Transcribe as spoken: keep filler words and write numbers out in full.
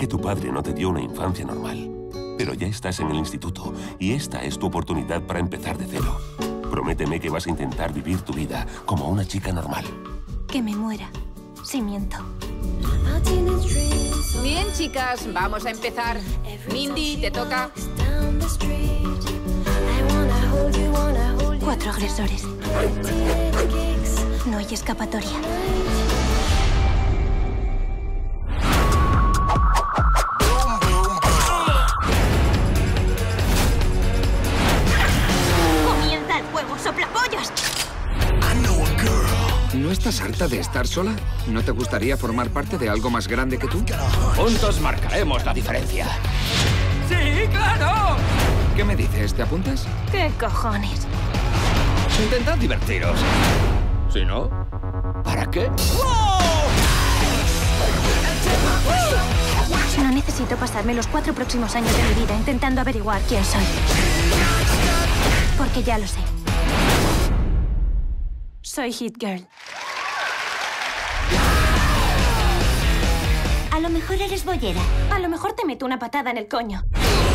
que tu padre no te dio una infancia normal, pero ya estás en el instituto y esta es tu oportunidad para empezar de cero. Prométeme que vas a intentar vivir tu vida como una chica normal. Que me muera, si miento. Bien, chicas, vamos a empezar. Mindy, te toca. Cuatro agresores. No hay escapatoria. ¡Comienza el juego, soplapollas! ¿No estás harta de estar sola? ¿No te gustaría formar parte de algo más grande que tú? Juntos marcaremos la diferencia. ¡Sí, claro! ¿Qué me dices? ¿Te apuntas? ¿Qué cojones? Intentad divertiros. Si no, ¿para qué? No necesito pasarme los cuatro próximos años de mi vida intentando averiguar quién soy. Porque ya lo sé. Soy Hit Girl. A lo mejor eres boyera. A lo mejor te meto una patada en el coño.